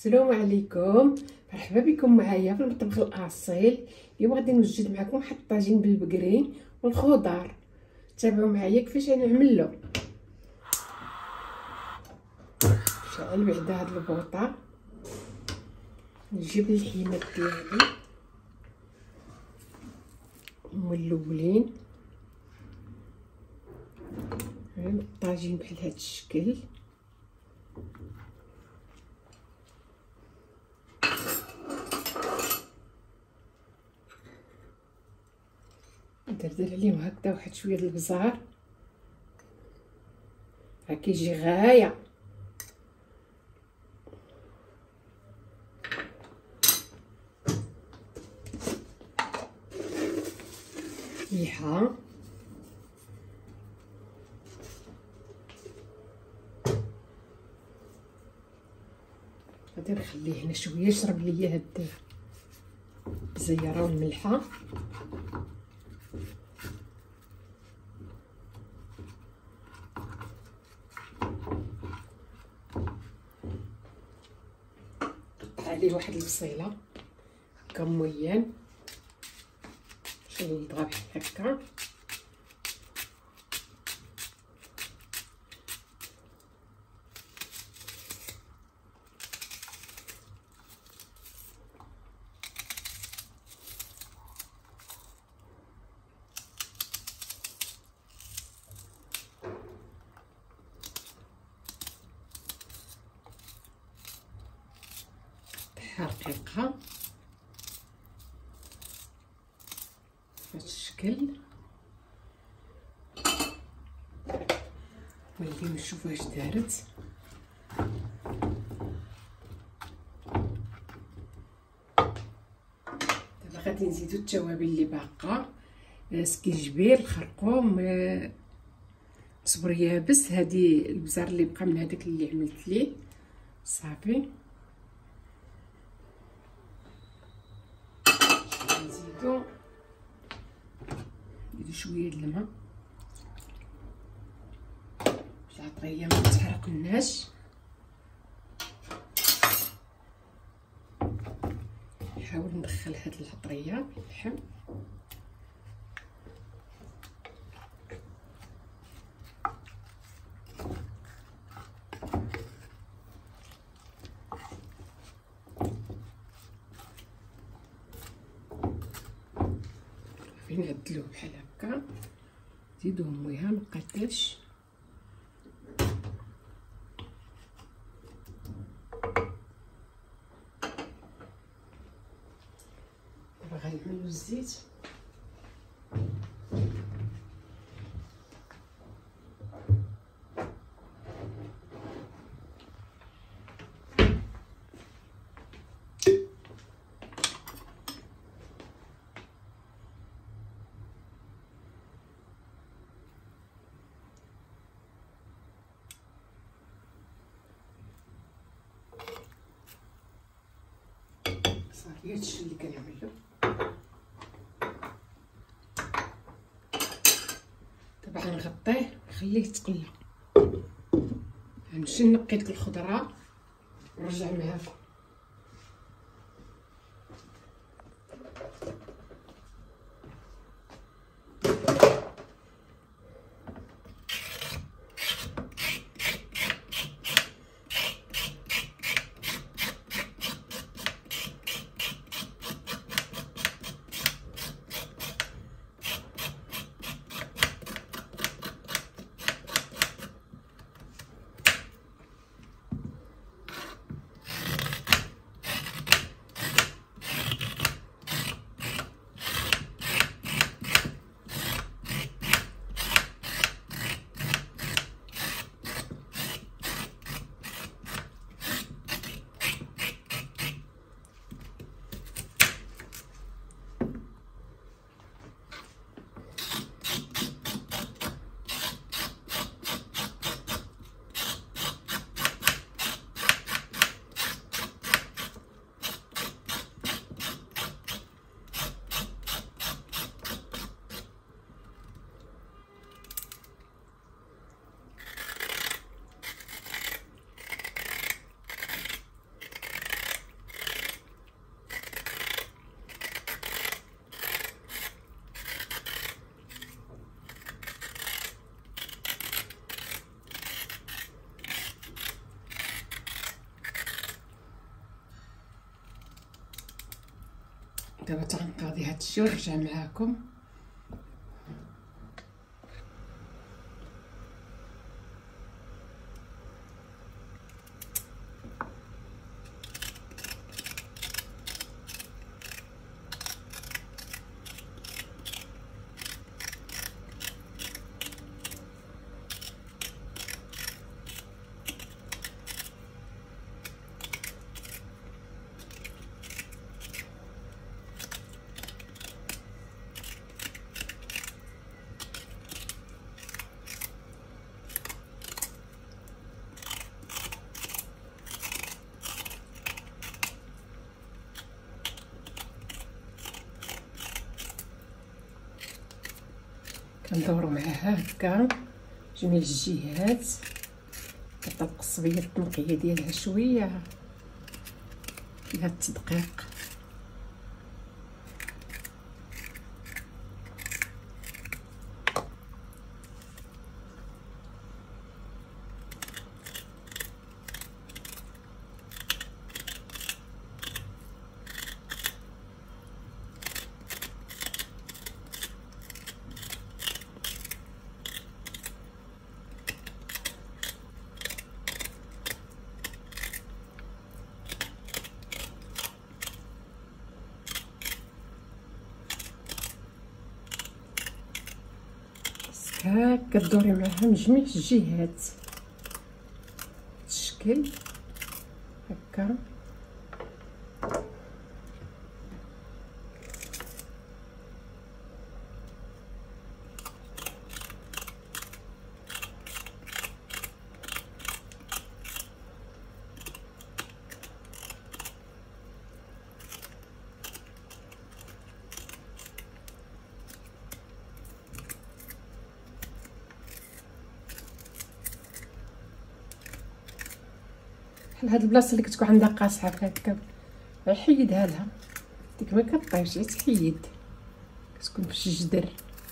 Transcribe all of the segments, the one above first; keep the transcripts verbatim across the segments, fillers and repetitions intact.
السلام عليكم، مرحبا بكم معايا في المطبخ الاصيل. اليوم غادي نوجد معكم واحد الطاجين بالبقري والخضر. تابعوا معايا كيفاش غنعملو. نشعل بعدا هاد البوطه، نجيب اللحيمات ديالي هما الاولين، الطاجين بحال هاد الشكل. ندردر عليهم هكذا واحد شويه د البزار، راه كيجي غايه. ملحه، غادي نخليه هنا شويه يشرب ليا هاد الزيره والملحه. عليه واحد البصيله هكا مويان، باش نضغط بحال هكا. رقيقه بهذا الشكل. ولكن نشوفوا واش دارت. دابا غادي نزيدو التوابل اللي باقا، سكينجبير، الخرقوم، صبر يابس، هذه البزار اللي بقى من هذاك اللي عملت ليه صافي. نزيدو نديرو شويه د الماء باش العطريه ما تحرقناش. نحاول ندخل هاد العطريه في اللحم. نعدلوه بحال هكا، نزيدو مويها مقاداش. دابا غنعملو الزيت. صافي هادشي اللي كنعملو. دابا غنغطيه نخليه يتقلى. غنمشي نقي ديك الخضره ونرجع معاها. دابا تنقاضي هادشي ونرجع معاكم. كندورو معاها هكا جميع الجهات، كتبقى الصبيه التنقيه ديالها شويه فيها التدقيق. هاك كدوري معاها من جميع الجهات الشكل هكا. بحال هاد البلاصه اللي كتكون عندها قاصحه هكا حيدها لها، ديك ما كطيبش تحيد، كتكون في شي جدر.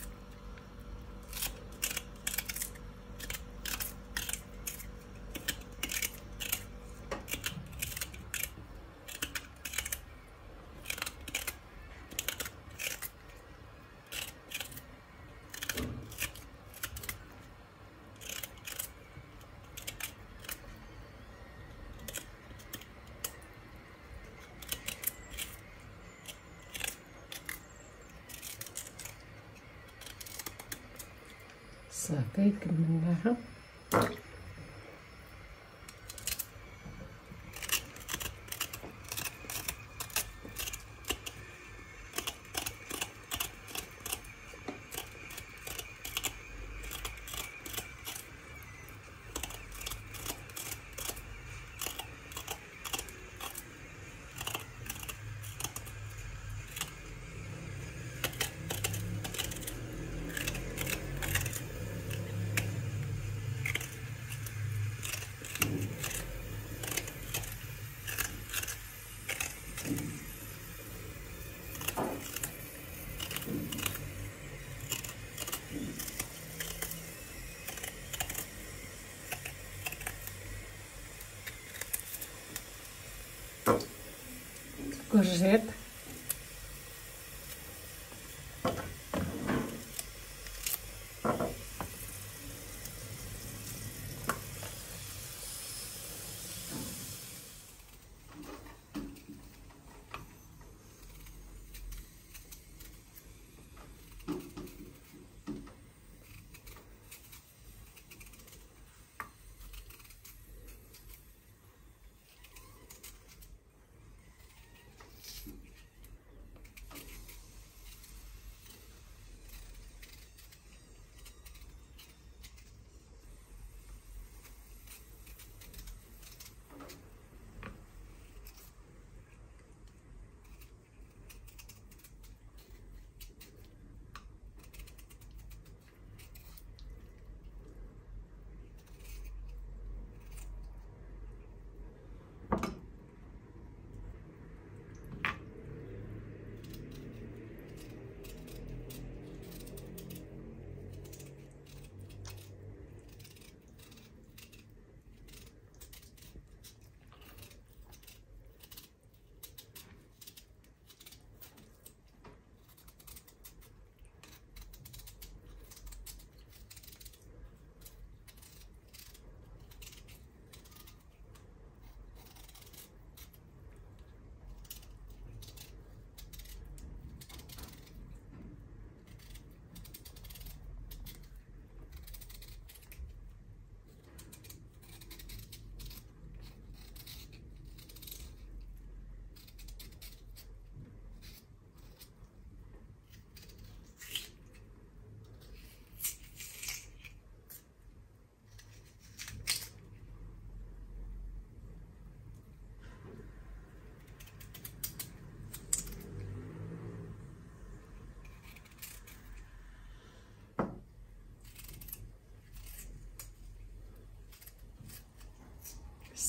صافي كملناها. كورجيط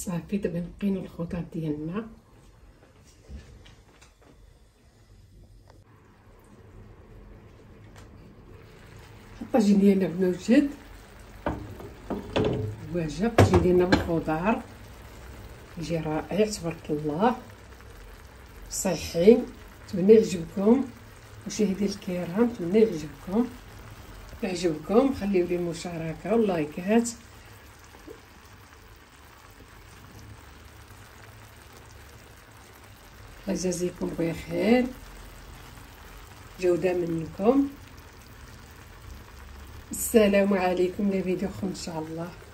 صافي دابا نقينا الخضر ديالنا. الطاجين ديالنا بلا وجد واجد، الطاجين ديالنا بالخضر يجي رائع تبارك الله صحي. نتمنى يعجبكم مشاهدي الكرام، نتمنى يعجبكم يعجبكم خليو لي المشاركه واللايكات. الله يجازيكم بخير، جوده منكم. السلام عليكم، لفيديو اخر ان شاء الله.